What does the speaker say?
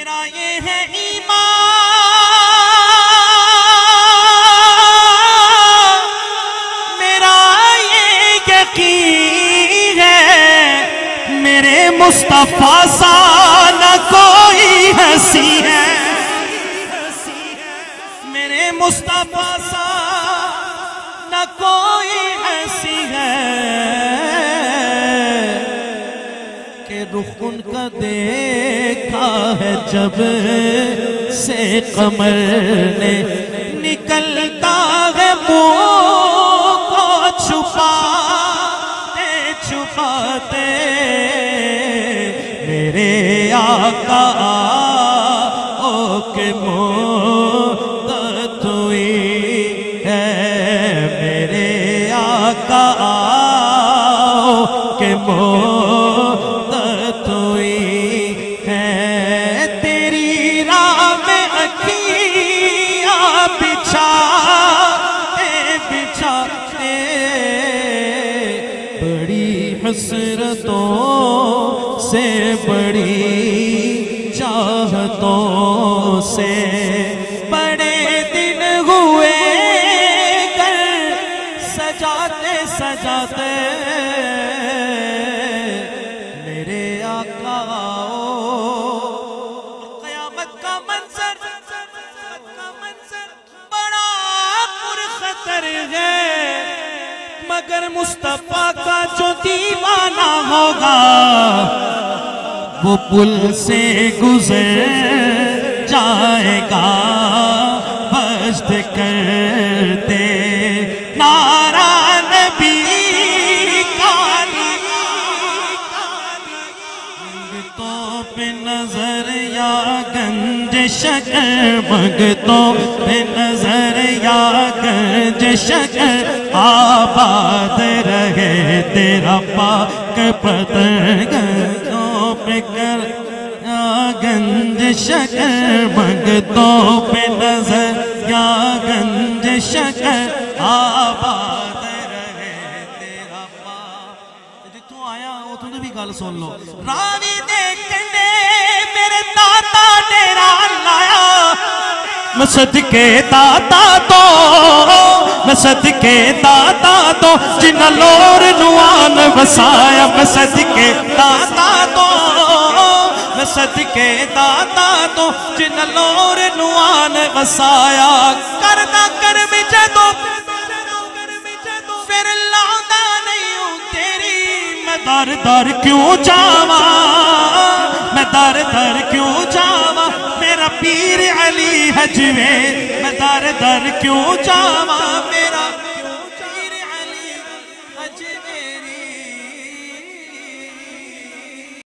میرا یہ ہے ایمان، میرا یہ یقین ہے، میرے مصطفیٰ سا نہ کوئی ہنسی ہے، میرے مصطفیٰ سا نہ کوئی ہنسی ہے، کہ رخ ان کا دیکھا ہے جب سے قمر نے، نکلتا ہے منہ کو چھپاتے چھپاتے، میرے آقا کے مدت ہوئی ہے، میرے آقا کے مدت ہوئی ہے، تیری راہ میں اکھیاں بچھاتے بچھاتے، بڑی حسرتوں سے بڑی چاہتوں سے، بڑے دن ہوئے کر سجاتے سجاتے، میرے آقا قیامت کا منظر بڑا پرخطر ہے، مگر مصطفیٰ کا جو دیوانہ ہوگا وہ پل سے گزر جائے گا، بجد کرتے نعرہ نبی کا، منگتوں پہ نظر یا گنج شکر، منگتوں پہ نظر یا گنج شکر، آباد رہے تیرا پاک پتن، گنجوں پہ کر یا گنج شکر، منگتوں پہ نظر یا گنج شکر، آباد رہے تیرا پاک۔ جتوں آیا وہ تو بھی گل سن لو، راوی دیکھنے میرے داتا ڈیرا لایا، میں صدقے داتا تو، میں صدقے داتا تو، جنہ لور نوان وسایا، میں صدقے داتا تو، میں صدقے داتا تو، جنہ لور نوان وسایا، کرنا کرم جدو پھر لاؤں نہیں ہوں تیری، میں در در کیوں جاواں، میں در در کیوں جاواں، میرا پیر علی حجوے، میں در در کیوں جاواں،